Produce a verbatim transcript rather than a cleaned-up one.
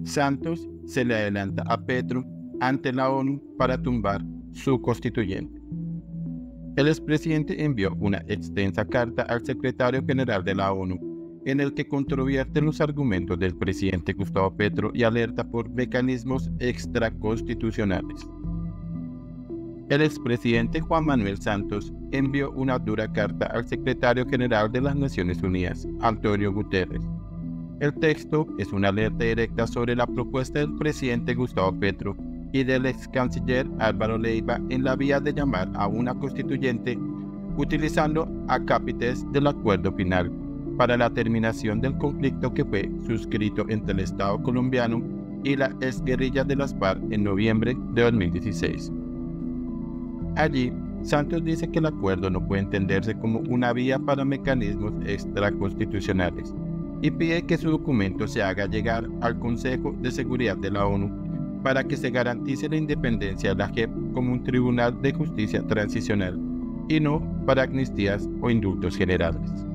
Santos se le adelanta a Petro ante la ONU para tumbar su constituyente. El expresidente envió una extensa carta al secretario general de la ONU en el que controvierte los argumentos del presidente Gustavo Petro y alerta por mecanismos extraconstitucionales. El expresidente Juan Manuel Santos envió una dura carta al secretario general de las Naciones Unidas, Antonio Guterres. El texto es una alerta directa sobre la propuesta del presidente Gustavo Petro y del ex canciller Álvaro Leiva en la vía de llamar a una constituyente utilizando acápites del acuerdo final para la terminación del conflicto que fue suscrito entre el Estado colombiano y la exguerrilla de las FARC en noviembre de dos mil dieciséis. Allí, Santos dice que el acuerdo no puede entenderse como una vía para mecanismos extraconstitucionales y pide que su documento se haga llegar al Consejo de Seguridad de la ONU para que se garantice la independencia de la J E P como un tribunal de justicia transicional y no para amnistías o indultos generales.